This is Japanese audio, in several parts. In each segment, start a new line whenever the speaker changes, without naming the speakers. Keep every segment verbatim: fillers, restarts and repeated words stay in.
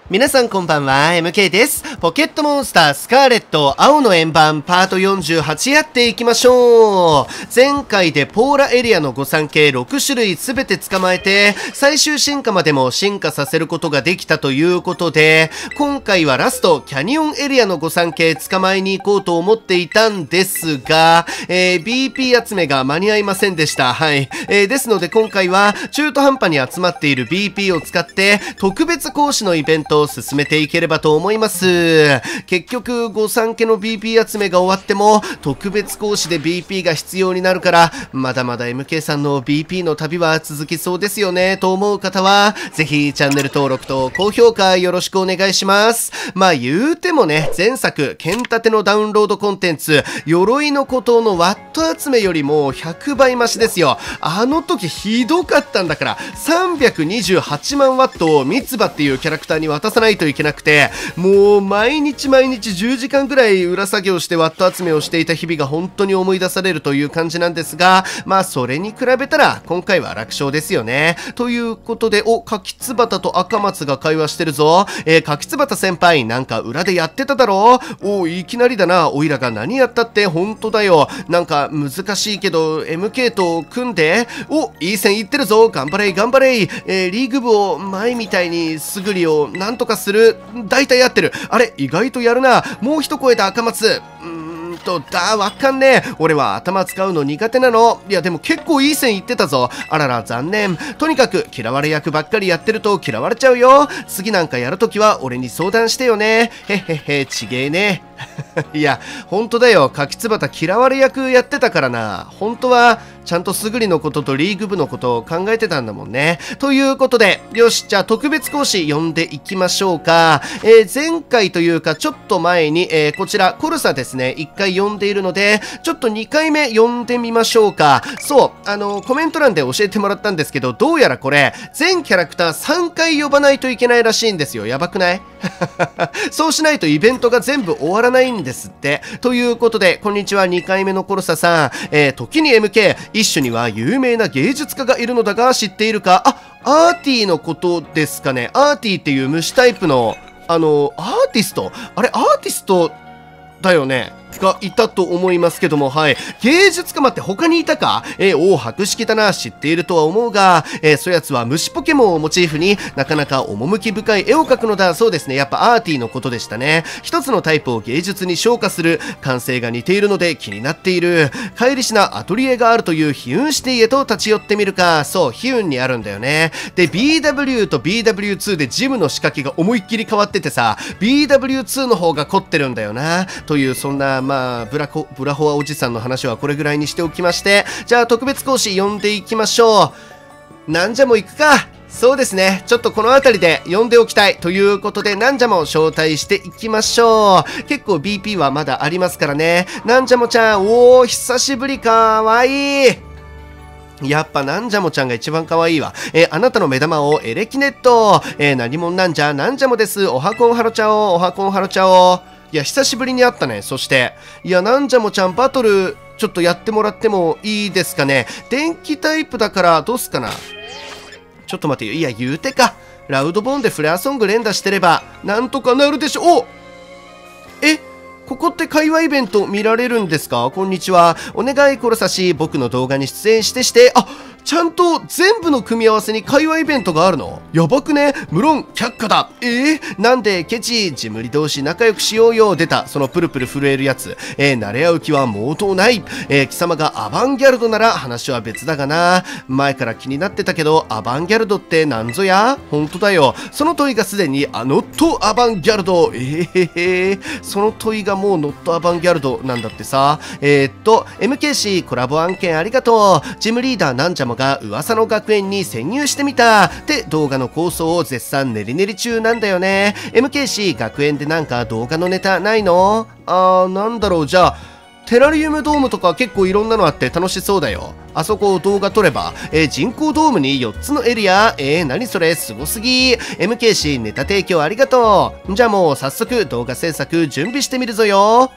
皆さんこんばんは、エムケー です。ポケットモンスタースカーレット青の円盤パートよんじゅうはちやっていきましょう。前回でポーラエリアの御三家ろくしゅるいすべて捕まえて、最終進化までも進化させることができたということで、今回はラストキャニオンエリアの御三家捕まえに行こうと思っていたんですが、えー、ビーピー 集めが間に合いませんでした。はい。えー、ですので今回は中途半端に集まっている ビーピー を使って特別講師のイベントを進めていければと思います。結局御三家の ビーピー 集めが終わっても特別講師で ビーピー が必要になるから、まだまだ エムケー さんの ビーピー の旅は続きそうですよねと思う方はぜひチャンネル登録と高評価よろしくお願いします。まあ言うてもね、前作剣立てのダウンロードコンテンツ鎧の孤島のワット集めよりもひゃくばい増しですよ。あの時ひどかったんだから、さんびゃくにじゅうはちまんワットをミツバっていうキャラクターに渡さないといけなくて、もう毎日毎日じゅうじかんぐらい裏作業してワット集めをしていた日々が本当に思い出されるという感じなんですが、まあそれに比べたら今回は楽勝ですよね。ということで、お、柿つばたと赤松が会話してるぞ。えー、柿つばた先輩なんか裏でやってただろう。お、いきなりだな。おいらが何やったって本当だよ。なんか難しいけど エムケー と組んで、お、いい線いってるぞ。頑張れ頑張れ。えー、リーグ部を前みたいにすぐりをなんとかする。大体やってる。あれ意外とやるな。もう一声だ赤松。うーんとだ、わかんねえ。俺は頭使うの苦手なの。いやでも結構いい線いってたぞ。あらら残念。とにかく嫌われ役ばっかりやってると嫌われちゃうよ。次なんかやるときは俺に相談してよね。へへへ、ちげえね。いや本当だよ。柿つばた嫌われ役やってたからな。本当はちゃんとすぐりのこととリーグ部のことを考えてたんだもんね。ということで、よし、じゃあ特別講師呼んでいきましょうか。えー、前回というかちょっと前に、えー、こちらコルサですね、いっかい呼んでいるので、ちょっとにかいめ呼んでみましょうか。そう、あのー、コメント欄で教えてもらったんですけど、どうやらこれ、全キャラクターさんかい呼ばないといけないらしいんですよ。やばくない？そうしないとイベントが全部終わらないんですって。ということで、こんにちは、にかいめのコルサさん。えー、時に エムケー、一種には有名な芸術家がいるのだが知っているか？あ、アーティのことですかね。アーティっていう虫タイプの、あの、アーティスト？あれ、アーティストだよね。がいたと思いますけども、はい。芸術家待って他にいたか？えー、おお、博識だな。知っているとは思うが、えー、そやつは虫ポケモンをモチーフになかなか趣深い絵を描くのだそうですね。やっぱアーティのことでしたね。一つのタイプを芸術に昇華する感性が似ているので気になっている。帰りしなアトリエがあるというヒュンシティへと立ち寄ってみるか。そう、ヒュンにあるんだよね。で、ビーダブリュー と ビーダブリューツー でジムの仕掛けが思いっきり変わっててさ、ビーダブリューツー の方が凝ってるんだよな。という、そんな、まあ、ブラコ、ブラホアおじさんの話はこれぐらいにしておきまして、じゃあ特別講師呼んでいきましょう。なんじゃも行くか。そうですね。ちょっとこの辺りで呼んでおきたいということで、なんじゃも招待していきましょう。結構 ビーピー はまだありますからね。なんじゃもちゃん、おー、久しぶりかわいい。やっぱなんじゃもちゃんが一番可愛いわ。えー、あなたの目玉をエレキネット。えー、何者なんじゃ、なんじゃもです。おはこんはろちゃお、おはこんはろちゃお。いや、久しぶりに会ったね。そして、いや、なんじゃもちゃんバトル、ちょっとやってもらってもいいですかね。電気タイプだから、どうすかな。ちょっと待ってよ。いや、言うてか。ラウドボーンでフレアソング連打してれば、なんとかなるでしょ。おえここって会話イベント見られるんですか？こんにちは。お願いコロサシ、僕の動画に出演してして、あ、ちゃんと全部の組み合わせに会話イベントがあるの？やばくね？無論却下だ。えー、なんでケチ、ジムリ同士仲良くしようよ。出た、そのプルプル震えるやつ。えー、慣れ合う気は毛頭ない。えー、貴様がアバンギャルドなら話は別だがな。前から気になってたけど、アバンギャルドってなんぞや？ほんとだよ。その問いがすでにあノットアバンギャルド。えーへへその問いがもうノットアバンギャルドなんだってさ。えー、っと、エムケーシー コラボ案件ありがとう。ジムリーダーなんじゃもが噂の学園に潜入してみたって動画の構想を絶賛練り練り中なんだよね。 エムケーシー 学園でなんか動画のネタないの？あー、なんだろう。じゃあテラリウムドームとか結構いろんなのあって楽しそうだよ。あそこを動画撮れば、えー、人工ドームによっつのエリア。えー、何それすごすぎ。 エムケーシー ネタ提供ありがとう。じゃあもう早速動画制作準備してみるぞよ。あ、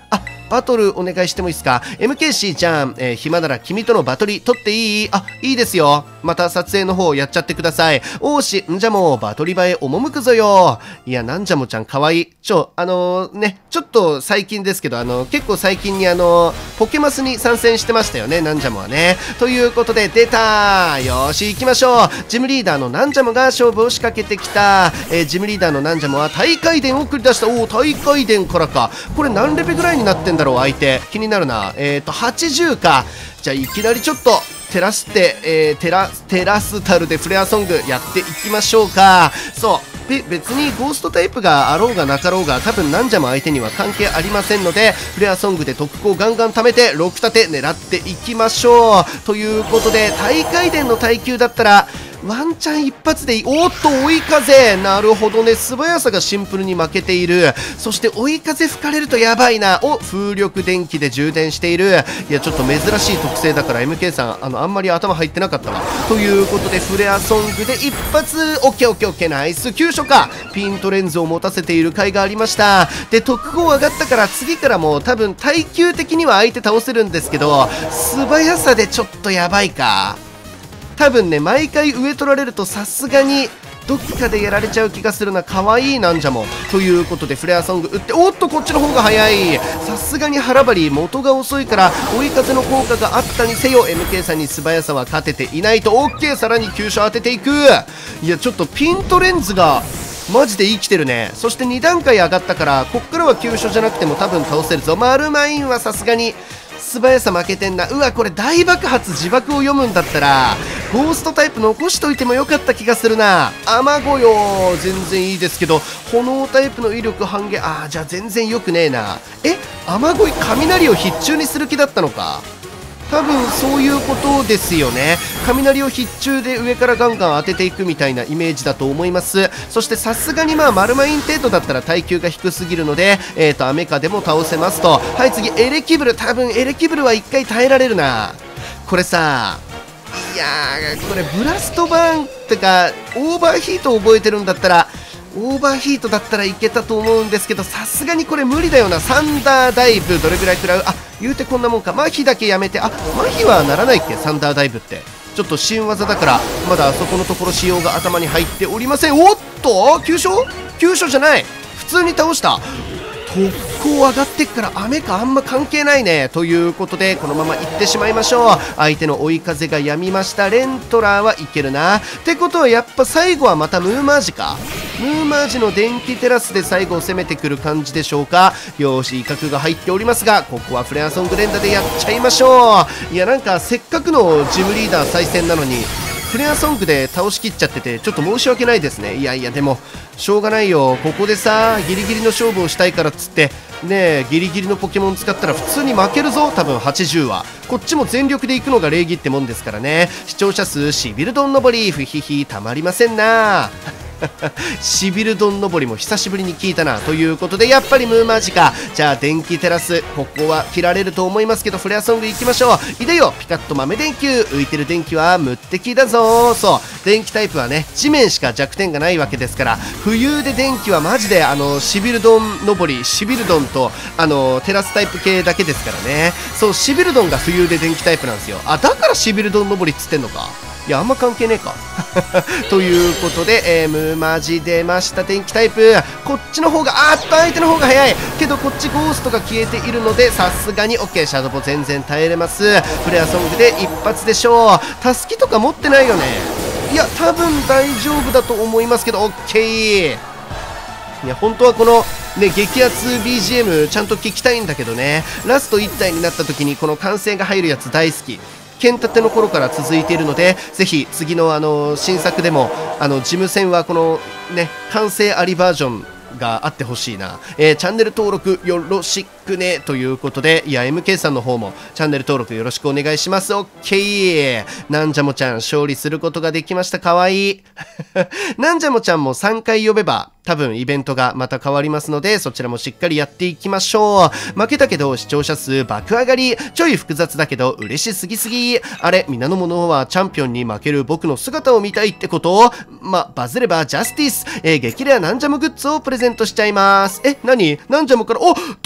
バトルお願いしてもいいですか？ エムケーシー ちゃん、えー、暇なら君とのバトル取っていい？あ、いいですよ。また撮影の方やっちゃってください。おーし、んじゃもバトリバへ赴くぞよ。いや、なんじゃもちゃんかわいい。ちょ、あのー、ね、ちょっと最近ですけど、あのー、結構最近にあのー、ポケマスに参戦してましたよね、なんじゃもはね。ということで、出たー。よーし、行きましょう。ジムリーダーのなんじゃもが勝負を仕掛けてきた。えー、ジムリーダーのなんじゃもは大回伝を繰り出した。おー、大回伝からか。これ何レベルぐらいになってんだろう、相手。気になるな。えーと、はちじゅうか。じゃあ、いきなりちょっと、テラステ、えー、テラ、テラスタルでフレアソングやっていきましょうか。そう。で、別にゴーストタイプがあろうがなかろうが、多分なんじゃも相手には関係ありませんので、フレアソングで特攻ガンガン貯めて、ろく立て狙っていきましょう。ということで、大回伝の耐久だったら、ワンチャン一発でいい。おっと、追い風。なるほどね。素早さがシンプルに負けている。そして追い風吹かれるとやばいな。お、風力電気で充電している。いや、ちょっと珍しい特性だから エムケー さん、あの、あんまり頭入ってなかったわ。ということで、フレアソングで一発。オッケーオッケーオッケー、ナイス。急所か。ピントレンズを持たせている甲斐がありました。で、特攻上がったから次からも多分耐久的には相手倒せるんですけど、素早さでちょっとやばいか。多分ね、毎回上取られるとさすがにどっかでやられちゃう気がするな。可愛いなんじゃも。ということでフレアソング打って、おっとこっちの方が早い。さすがに腹張り元が遅いから追い風の効果があったにせよ エムケー さんに素早さは勝てていないと。 OK、 さらに急所当てていく。いやちょっとピントレンズがマジで生きてるね。そしてに段階上がったからこっからは急所じゃなくても多分倒せるぞ。マルマインはさすがに素早さ負けてんな。うわ、これ大爆発自爆を読むんだったらゴーストタイプ残しといてもよかった気がするな。雨ごよ全然いいですけど、炎タイプの威力半減。あー、じゃあ全然よくねえな。え、雨ごい雷を必中にする気だったのか。多分そういうことですよね。雷を必中で上からガンガン当てていくみたいなイメージだと思います。そしてさすがにまあマルマイン程度だったら耐久が低すぎるので、えーと雨風も倒せますと。はい、次エレキブル。多分エレキブルはいっかい耐えられるな。これさ、いやー、これブラストバーンってかオーバーヒートを覚えてるんだったら、オーバーヒートだったらいけたと思うんですけど、さすがにこれ無理だよな。サンダーダイブどれぐらい食らう？あ、言うてこんなもんか。麻痺だけやめて。あ、麻痺はならないっけ、サンダーダイブって。ちょっと新技だからまだあそこのところ仕様が頭に入っておりません。おっと急所急所じゃない、普通に倒した。特攻上がってっから雨かあんま関係ないね。ということでこのまま行ってしまいましょう。相手の追い風が止みました。レントラーはいけるな。ってことはやっぱ最後はまたムーマージか。ムーマージの電気テラスで最後攻めてくる感じでしょうか。よーし、威嚇が入っておりますが、ここはフレアソング連打でやっちゃいましょう。いやなんかせっかくのジムリーダー再戦なのにフレアソングで倒しきっちゃっててちょっと申し訳ないですね。いやいやでもしょうがないよ。ここでさギリギリの勝負をしたいからっつってねえギリギリのポケモン使ったら普通に負けるぞ。多分はちじゅうはこっちも全力で行くのが礼儀ってもんですからね。視聴者数シビルドン登りふひひたまりませんな。シビルドン登りも久しぶりに聞いたな。ということでやっぱりムーマージか。じゃあ電気テラスここは切られると思いますけどフレアソングいきましょう。いでよピカッと豆電球。浮いてる電気は無敵だぞ。そう電気タイプはね地面しか弱点がないわけですから、浮遊で電気はマジであのシビルドン登りシビルドンとあのテラスタイプ系だけですからね。そうシビルドンが浮遊で電気タイプなんですよ。あだからシビルドン登りっつってんのか。いやあんま関係ねえか。ということで、えー、ムーマジ出ました電気タイプ。こっちの方があーっと相手の方が早いけどこっちゴーストが消えているのでさすがに OK。 シャドボ全然耐えれます。フレアソングで一発でしょう。タスキとか持ってないよね。いや多分大丈夫だと思いますけど OK。 いや本当はこのね、激アツ ビージーエム ちゃんと聞きたいんだけどね。ラストいち体になった時にこの歓声が入るやつ大好き。剣立ての頃から続いているのでぜひ次のあの新作でもあの事務戦はこのね完成ありバージョンがあってほしいな。えー、チャンネル登録よろしくねということで、いや エムケー さんの方もチャンネル登録よろしくお願いします。 OK。 なんじゃもちゃん勝利することができました。かわいい。なんじゃもちゃんもさんかい呼べば多分イベントがまた変わりますのでそちらもしっかりやっていきましょう。負けたけど視聴者数爆上がり。ちょい複雑だけど嬉しすぎすぎ。あれ皆の者はチャンピオンに負ける僕の姿を見たいってこと？まバズればジャスティス、えー、激レアなんじゃもグッズをプレゼントしちゃいます。え何なんじゃもからおどんなもんじゃ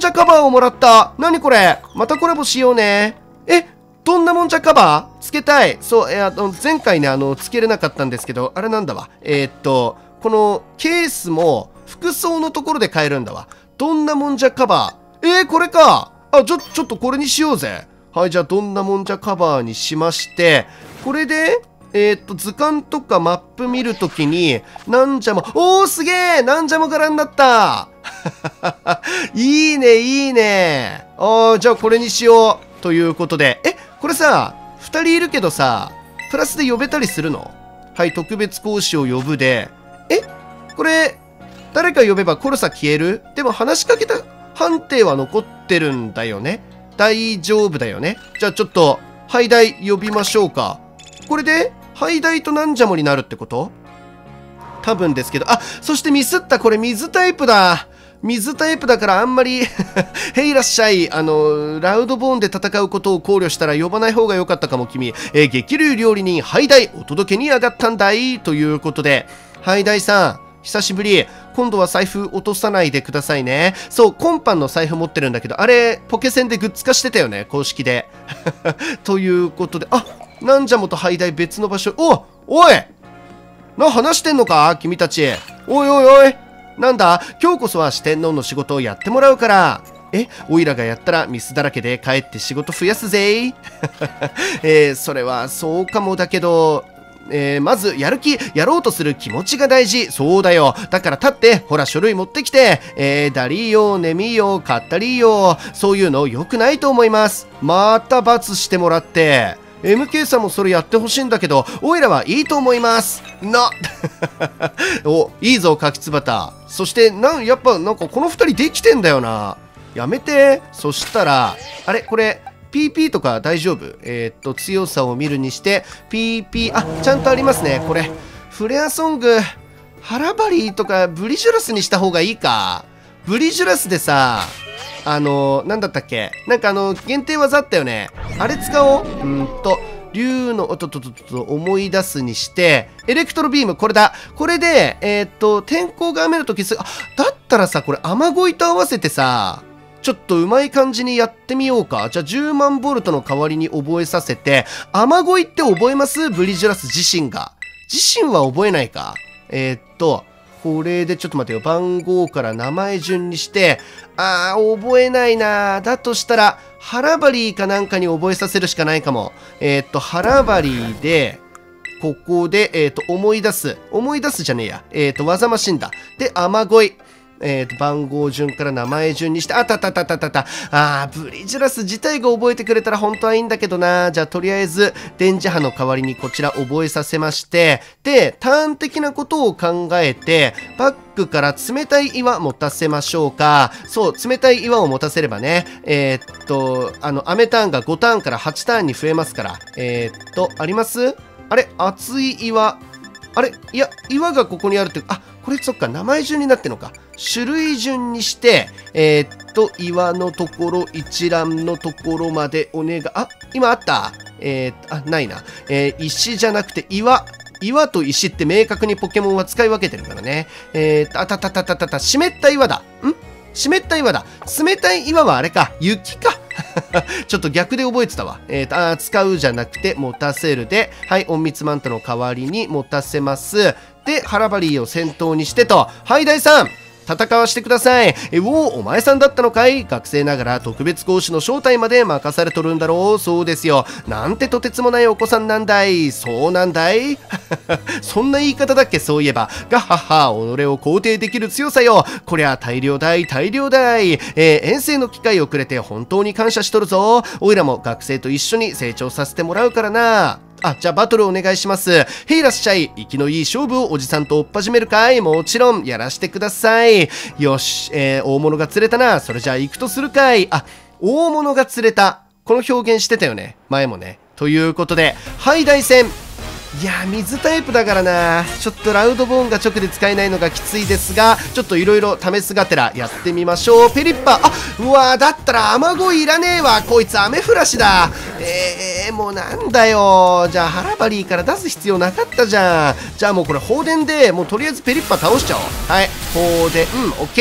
じゃカバーをもらった。何これ、またコラボしようね。え、どんなもんじゃカバーつけたい。そう、えー、あの前回ね、あの、つけれなかったんですけど、あれなんだわ。えー、っと、このケースも服装のところで買えるんだわ。どんなもんじゃカバー。えー、これか。あ、ちょ、ちょっとこれにしようぜ。はい、じゃあ、どんなもんじゃカバーにしまして、これで、えー、っと、図鑑とかマップ見るときに、なんじゃも、おー、すげえなんじゃも柄になったいいね、いいね。あー、じゃあこれにしよう。ということで、え、これさ、ふたりいるけどさ、プラスで呼べたりするの？はい、特別講師を呼ぶで、え、これ、誰か呼べばコルサ消える？でも話しかけた判定は残ってるんだよね。大丈夫だよね。じゃあちょっと、ハイダイ呼びましょうか。これで、ハイダイとナンジャモになるってこと？多分ですけど、あ、そしてミスった。これ水タイプだ。水タイプだからあんまりへいらっしゃい。あの、ラウドボーンで戦うことを考慮したら呼ばない方が良かったかも君。えー、激流料理人ハイダイお届けに上がったんだい。ということで、ハイダイさん、久しぶり。今度は財布落とさないでくださいね。そう、コンパンの財布持ってるんだけど、あれ、ポケセンでグッズ化してたよね、公式で。ということで、あ、なんじゃもとハイダイ別の場所、おおいな、話してんのか君たち。おいおいおいなんだ今日こそは四天王の仕事をやってもらうから。え、おいらがやったらミスだらけで帰って仕事増やすぜえー、それはそうかもだけど、えー、まずやる気、やろうとする気持ちが大事。そうだよ。だから立って、ほら書類持ってきて。えー、ダリーよ、ネミーよ、カッタリーよ。そういうの良くないと思います。また罰してもらって。エムケー さんもそれやってほしいんだけど、おいらはいいと思います。なお、いいぞ、柿つばた。そして、なん、やっぱ、なんかこのふたりできてんだよな。やめて。そしたら、あれこれ、ピーピー とか大丈夫？えー、っと、強さを見るにして、ピーピー、あ、ちゃんとありますね。これ、フレアソング、ハラバリーとかブリジュラスにした方がいいか。ブリジュラスでさ、あの、なんだったっけ？なんかあの、限定技あったよね。あれ使おう。うんと、竜の、おっとっとっとっと思い出すにして、エレクトロビーム、これだ。これで、えー、っと、天候が雨の時す、あ、だったらさ、これ雨乞いと合わせてさ、ちょっとうまい感じにやってみようか。じゃあじゅうまんボルトの代わりに覚えさせて、雨乞いって覚えます？ブリジュラス自身が。自身は覚えないか。えー、っと、これでちょっと待ってよ。番号から名前順にして、あー、覚えないな。だとしたら、ハラバリーかなんかに覚えさせるしかないかも。えー、っと、ハラバリーで、ここで、えー、っと、思い出す。思い出すじゃねえや。えー、っと、技マシンだ。で、雨乞い。えー、と番号順から名前順にして、あたたたたたた。あー、ブリジュラス自体が覚えてくれたら本当はいいんだけどな。じゃあ、とりあえず、電磁波の代わりにこちら覚えさせまして、で、ターン的なことを考えて、バックから冷たい岩持たせましょうか。そう、冷たい岩を持たせればね、えー、っと、あの、雨ターンがごターンからはちターンに増えますから。えー、っと、あります？あれ、熱い岩。あれ、いや、岩がここにあるって、あ、これそっか、名前順になってんのか。種類順にして、えー、っと、岩のところ、一覧のところまでお願い、あ、今あったえー、っと、あ、ないな。えー、石じゃなくて岩。岩と石って明確にポケモンは使い分けてるからね。えー、っと、あたたたたたた、湿った岩だ。ん湿った岩だ。冷たい岩はあれか。雪か。ちょっと逆で覚えてたわ。えー、とあ使うじゃなくて持たせるで、はい、隠密マントの代わりに持たせます。で、ハラバリーを先頭にしてと、はい、大さん戦わしてください。え、おお、お前さんだったのかい？学生ながら特別講師の正体まで任されとるんだろう。そうですよ。なんてとてつもないお子さんなんだい。そうなんだいそんな言い方だっけ、そういえば。がはは、己を肯定できる強さよ。こりゃ大量大、大量大。えー、遠征の機会をくれて本当に感謝しとるぞ。おいらも学生と一緒に成長させてもらうからな。あ、じゃあバトルお願いします。へいらっしゃい。生きのいい勝負をおじさんと追っ始めるかい？もちろん、やらしてください。よし、えー、大物が釣れたな。それじゃあ行くとするかい。あ、大物が釣れた。この表現してたよね。前もね。ということで、はい、大戦。いやー、水タイプだからな。ちょっとラウドボーンが直で使えないのがきついですが、ちょっといろいろ試すがてらやってみましょう。ペリッパ、あ、うわー、だったら雨乞いいらねえわ。こいつ雨降らしだ。えー、もうなんだよ。じゃあハラバリーから出す必要なかったじゃん。じゃあもうこれ放電で、もうとりあえずペリッパ倒しちゃおう。はい、放電、うん、オッケー。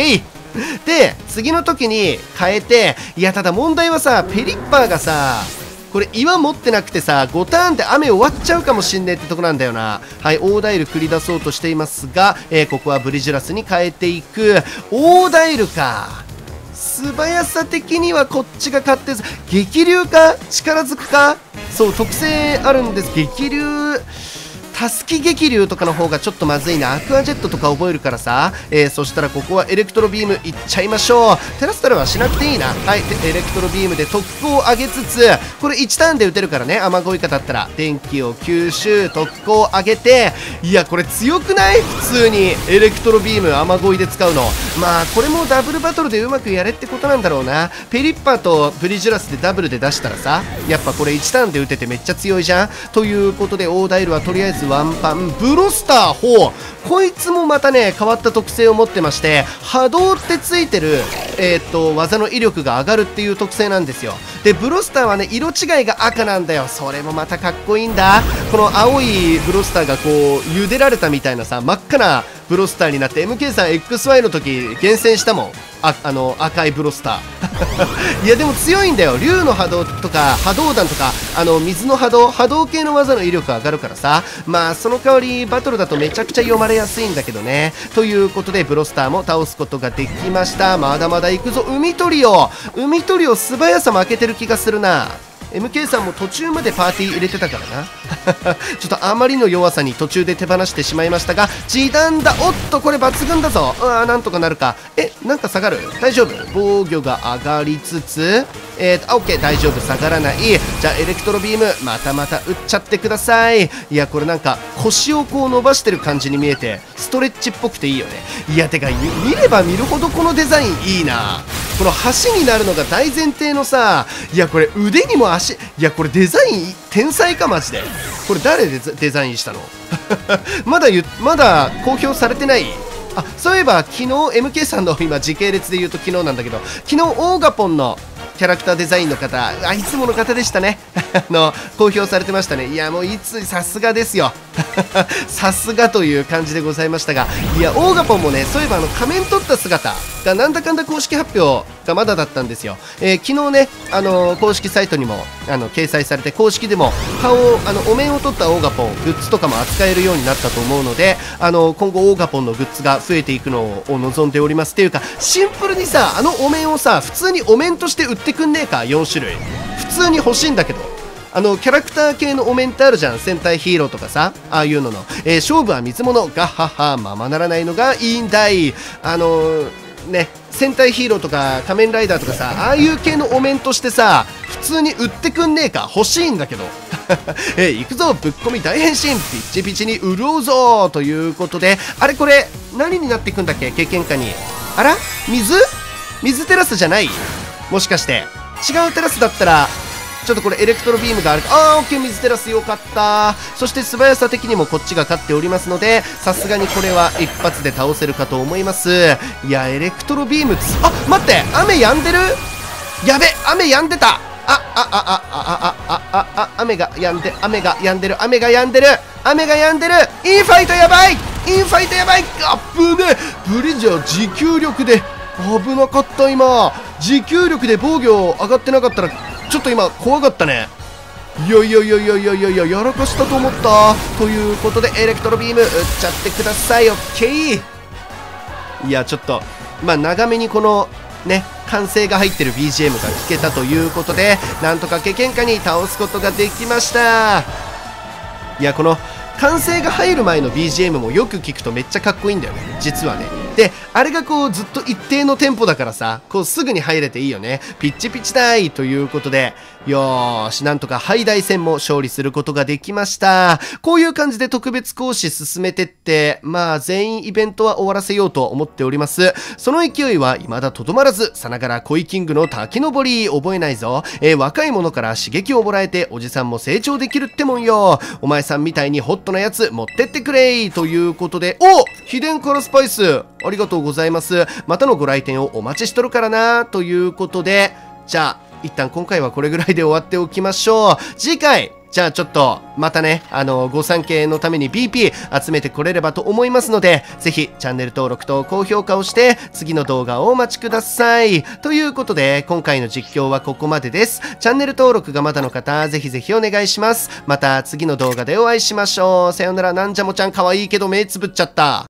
で、次の時に変えて、いや、ただ問題はさ、ペリッパーがさ、これ岩持ってなくてさ、ごターンで雨終わっちゃうかもしんねえってとこなんだよな。はい、大ダイル繰り出そうとしていますが、えー、ここはブリジュラスに変えていく。大ダイルか。素早さ的にはこっちが勝ってる。激流か力ずくか。そう、特性あるんです。激流。たすき激流とかの方がちょっとまずいな。アクアジェットとか覚えるからさ、えー、そしたらここはエレクトロビームいっちゃいましょう。テラスタルはしなくていいな。はい、でエレクトロビームで特攻を上げつつ、これいちターンで打てるからね。雨乞い方だったら電気を吸収、特攻を上げて、いやこれ強くない？普通にエレクトロビーム雨乞いで使うの。まあこれもダブルバトルでうまくやれってことなんだろうな。ペリッパーとブリジュラスでダブルで出したらさ、やっぱこれいちターンで打ててめっちゃ強いじゃん。ということでオーダイルはとりあえずワンパンブロスターほう、こいつもまたね変わった特性を持ってまして、波動ってついてる、えー、っと技の威力が上がるっていう特性なんですよ。でブロスターはね色違いが赤なんだよ。それもまたかっこいいんだ。この青いブロスターがこう茹でられたみたいなさ、真っ赤なブロスターになって エムケー さん エックスワイ の時厳選したもん。あ、あの赤いブロスターいやでも強いんだよ。竜の波動とか波動弾とか、あの水の波動波動系の技の威力が上がるからさ、まあその代わりバトルだとめちゃくちゃ読まれやすいんだけどね。ということでブロスターも倒すことができました。まだまだ行くぞ。海トリオ海トリオ素早さ負けてる気がするな。エムケー さんも途中までパーティー入れてたからなちょっとあまりの弱さに途中で手放してしまいましたが、時短だ。おっとこれ抜群だぞ。うわーなんとかなるか。えなんか下がる？大丈夫？防御が上がりつつ、えーとあ OK 大丈夫、下がらない。じゃあエレクトロビームまたまた打っちゃってください。いやこれなんか腰をこう伸ばしてる感じに見えてストレッチっぽくていいよね。いやてか見れば見るほどこのデザインいいな。この橋になるのが大前提のさ、いやこれ腕にも足、いやこれデザイン天才かマジで。これ誰でデザインしたのまだゆまだ公表されてない。あそういえば昨日 エムケー さんの今時系列で言うと昨日なんだけど、昨日オーガポンのキャラクターデザインの方、あいつもの方でしたねあの公表されてましたね。いやもういつさすがですよさすがという感じでございましたが、いやオーガポンもねそういえばあの仮面取った姿がなんだかんだ公式発表がまだだったんですよ。えー、昨日ねあのー、公式サイトにもあの掲載されて、公式でも顔をあのお面を取ったオーガポングッズとかも扱えるようになったと思うので、あのー、今後オーガポンのグッズが増えていくのを望んでおります。っていうかシンプルにさ、あのお面をさ普通にお面として売ってくんねえか。よん種類普通に欲しいんだけど、あのキャラクター系のお面ってあるじゃん。戦隊ヒーローとかさ、ああいうのの、えー、勝負は水物ガッハッハままならないのがいいんだい。あのー、ね戦隊ヒーローとか仮面ライダーとかさ、ああいう系のお面としてさ普通に売ってくんねえか。欲しいんだけどえー、行くぞぶっ込み大変身ピッチピチに潤うぞということで、あれこれ何になっていくんだっけ経験下に。あら水水テラスじゃない？もしかして違うテラスだったらちょっとこれエレクトロビームがあるか。あーオッケー水テラスよかった。そして素早さ的にもこっちが勝っておりますので、さすがにこれは一発で倒せるかと思います。いやエレクトロビームつあ待って雨止んでる。やべ雨止んでた。あああああああああ雨が止んで雨が止んでる雨が止んでる雨が止んでる。インファイトやばいインファイトやばい。あっぶねブリジャー持久力で危なかった。今持久力で防御上がってなかったらちょっと今怖かったね。いやいやいやいやいやいやいややらかしたと思った。ということでエレクトロビーム打っちゃってください。オッケー。いやちょっとまあ長めにこのね歓声が入ってる ビージーエム が聞けたということで、なんとか経験下に倒すことができました。いやこの歓声が入る前の ビージーエム もよく聞くとめっちゃかっこいいんだよね実はね。であれがこうずっと一定のテンポだからさ、こうすぐに入れていいよね。ピッチピチだいということで、よーしなんとかハイダイ戦も勝利することができました。こういう感じで特別講師進めてって、まあ全員イベントは終わらせようと思っております。その勢いは未だとどまらず、さながら恋キングの滝登り覚えないぞ。えー、若い者から刺激をもらえておじさんも成長できるってもんよ。お前さんみたいにホットなやつ持ってってくれということで、お秘伝からスパイスありがとうございます。またのご来店をお待ちしとるからなということで、じゃあ一旦今回はこれぐらいで終わっておきましょう。次回じゃあちょっとまたね、あのご参詣のために ビーピー 集めてこれればと思いますので、ぜひチャンネル登録と高評価をして次の動画をお待ちください。ということで今回の実況はここまでです。チャンネル登録がまだの方、ぜひぜひお願いします。また次の動画でお会いしましょう。さよなら。なんじゃもちゃん可愛いけど目つぶっちゃった。